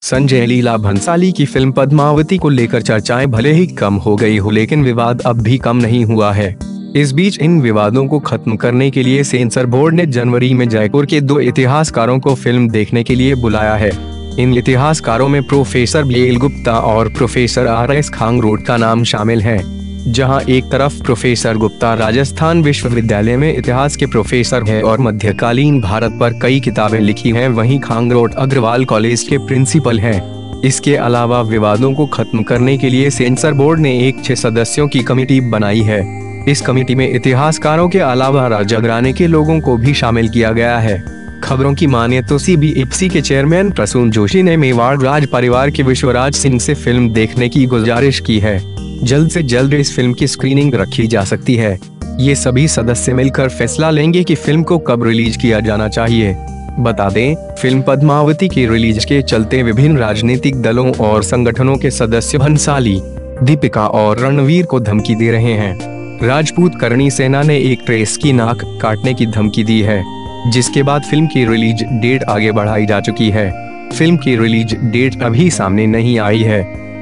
संजय लीला भंसाली की फिल्म पद्मावती को लेकर चर्चाएं भले ही कम हो गई हो, लेकिन विवाद अब भी कम नहीं हुआ है। इस बीच इन विवादों को खत्म करने के लिए सेंसर बोर्ड ने जनवरी में जयपुर के 2 इतिहासकारों को फिल्म देखने के लिए बुलाया है। इन इतिहासकारों में प्रोफेसर बीएल गुप्ता और प्रोफेसर आरएस खांगरोट का नाम शामिल है। जहां एक तरफ प्रोफेसर गुप्ता राजस्थान विश्वविद्यालय में इतिहास के प्रोफेसर हैं और मध्यकालीन भारत पर कई किताबें लिखी हैं, वहीं खांगरोट अग्रवाल कॉलेज के प्रिंसिपल हैं। इसके अलावा विवादों को खत्म करने के लिए सेंसर बोर्ड ने एक 6 सदस्यों की कमेटी बनाई है। इस कमेटी में इतिहासकारों के अलावा राजघराने के लोगों को भी शामिल किया गया है। खबरों की माने तो सीबीएफसी के चेयरमैन प्रसून जोशी ने मेवाड़ राज परिवार के विश्वराज सिंह से फिल्म देखने की गुजारिश की है। जल्द से जल्द इस फिल्म की स्क्रीनिंग रखी जा सकती है। ये सभी सदस्य मिलकर फैसला लेंगे कि फिल्म को कब रिलीज किया जाना चाहिए। बता दें, फिल्म पद्मावती की रिलीज के चलते विभिन्न राजनीतिक दलों और संगठनों के सदस्य भंसाली, दीपिका और रणवीर को धमकी दे रहे हैं। राजपूत करणी सेना ने एक प्रेस की नाक काटने की धमकी दी है, जिसके बाद फिल्म की रिलीज डेट आगे बढ़ाई जा चुकी है। फिल्म की रिलीज डेट अभी सामने नहीं आई है।